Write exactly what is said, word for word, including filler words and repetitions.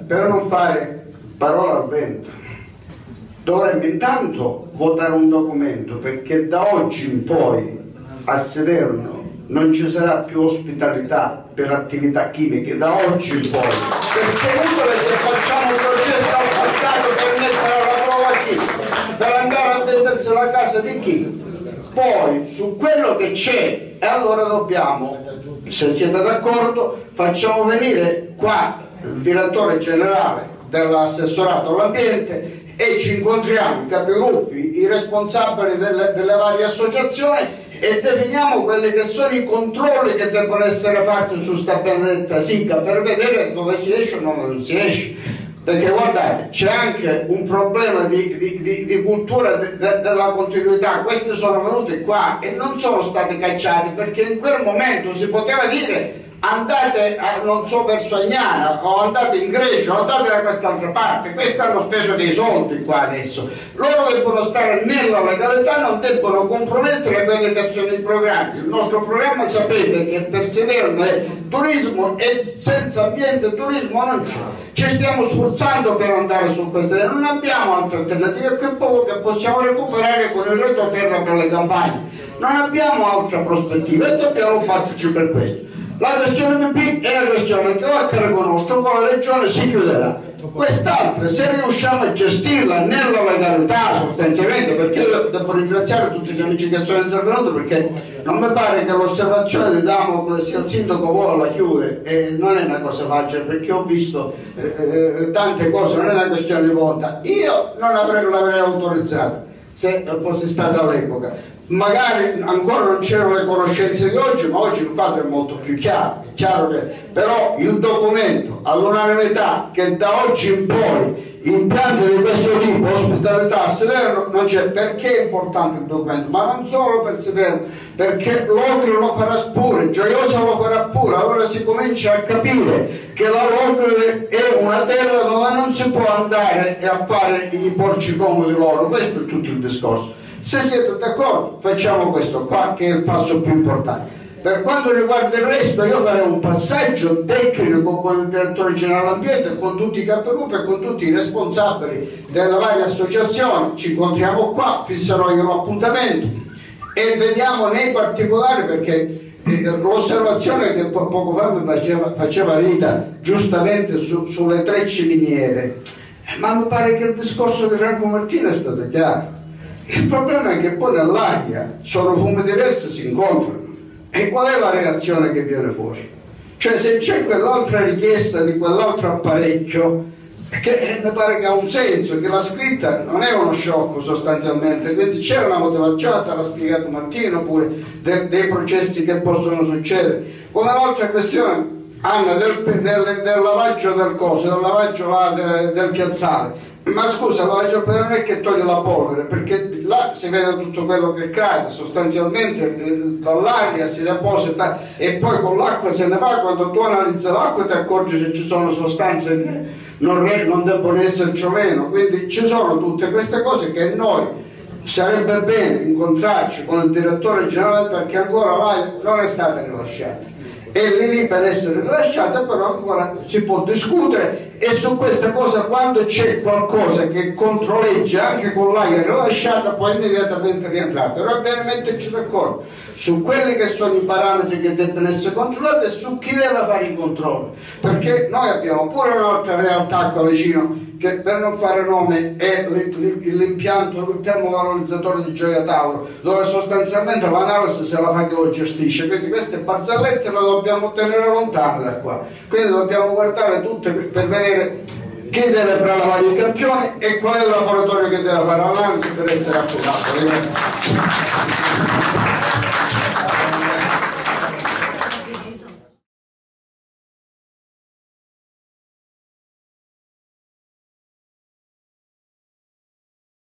per non fare parola al vento, dovremmo intanto votare un documento, perché da oggi in poi a Salerno non ci sarà più ospitalità per attività chimiche, da oggi in poi, perché utile che facciamo un processo al passato per mettere alla prova chi? Per andare a vendersi la casa di chi? Poi su quello che c'è, e allora dobbiamo, se siete d'accordo, facciamo venire qua il direttore generale dell'assessorato all'ambiente e ci incontriamo i capigruppi, i responsabili delle, delle varie associazioni e definiamo quelli che sono i controlli che devono essere fatti su sta benedetta SICA per vedere dove si esce o non si esce. Perché guardate, c'è anche un problema di, di, di, di cultura de, de, della continuità. Questi sono venuti qua e non sono stati cacciati perché in quel momento si poteva dire andate a, non so, verso Agnana o andate in Grecia o andate da quest'altra parte. Questi hanno speso dei soldi qua adesso, loro devono stare nella legalità, non debbono compromettere quelli che sono i programmi. Il nostro programma, sapete che per Salerno è turismo e senza ambiente e turismo non c'è. Ci stiamo sforzando per andare su queste, non abbiamo altre alternative, che poco che possiamo recuperare con il retroterra per le campagne, non abbiamo altra prospettiva e dobbiamo farci per questo. La questione B è la questione che ho che riconosco, con la regione si chiuderà. Quest'altra, se riusciamo a gestirla nella legalità sostanzialmente, perché io devo ringraziare tutti gli amici che sono intervenuti, perché non mi pare che l'osservazione di Damocle sia il sindaco vuole la chiude, e non è una cosa facile, perché ho visto eh, eh, tante cose, non è una questione di volontà. Io non avrei, l'avrei autorizzato se fosse stata all'epoca. Magari ancora non c'erano le conoscenze di oggi, ma oggi il quadro è molto più chiaro. È chiaro che però il documento all'unanimità che da oggi in poi impianti di questo tipo, ospitalità a Salerno, non c'è. Perché è importante il documento? Ma non solo per Salerno, perché Locri lo farà pure, Gioiosa lo farà pure. Allora si comincia a capire che la Locri è una terra dove non si può andare a fare i porci comodi loro. Questo è tutto il discorso. Se siete d'accordo facciamo questo qua, che è il passo più importante. Per quanto riguarda il resto, io farei un passaggio tecnico con il direttore generale ambiente, con tutti i capigruppi e con tutti i responsabili delle varie associazioni. Ci incontriamo qua, fisserò io l'appuntamento e vediamo nei particolari, perché l'osservazione che poco fa mi faceva, faceva Rita giustamente su, sulle tre ciminiere, ma mi pare che il discorso di Franco Martino è stato chiaro. Il problema è che poi nell'aria sono fumi diversi, si incontrano. E qual è la reazione che viene fuori? Cioè, se c'è quell'altra richiesta di quell'altro apparecchio, che mi pare che ha un senso, che la scritta non è uno sciocco sostanzialmente, quindi c'è una motivazione, te l'ha spiegato Martino pure, de, dei processi che possono succedere. Come l'altra questione, Anna, del, del, del lavaggio del coso, del lavaggio là de, del piazzale. Ma scusa, la lavaggio non è che toglie la polvere, perché là si vede tutto quello che cade, sostanzialmente eh, dall'aria si deposita e poi con l'acqua se ne va. Quando tu analizzi l'acqua ti accorgi se ci sono sostanze che non, non debbono esserci o meno, quindi ci sono tutte queste cose che noi sarebbe bene incontrarci con il direttore generale, perché ancora là non è stata rilasciata. È lì lì per essere rilasciata, però ancora si può discutere, e su questa cosa, quando c'è qualcosa che controleggia anche con l'aria rilasciata, può immediatamente rientrare. Però è bene metterci d'accordo su quelli che sono i parametri che devono essere controllati e su chi deve fare i controlli, perché noi abbiamo pure un'altra realtà qua vicino, che per non fare nome è l'impianto, il termovalorizzatore di Gioia Tauro, dove sostanzialmente l'analisi se la fa chi lo gestisce, quindi queste barzellette le dobbiamo tenere lontane da qua. Quindi dobbiamo guardare tutte per vedere chi deve prelevare i campioni e qual è il laboratorio che deve fare l'analisi per essere approvato.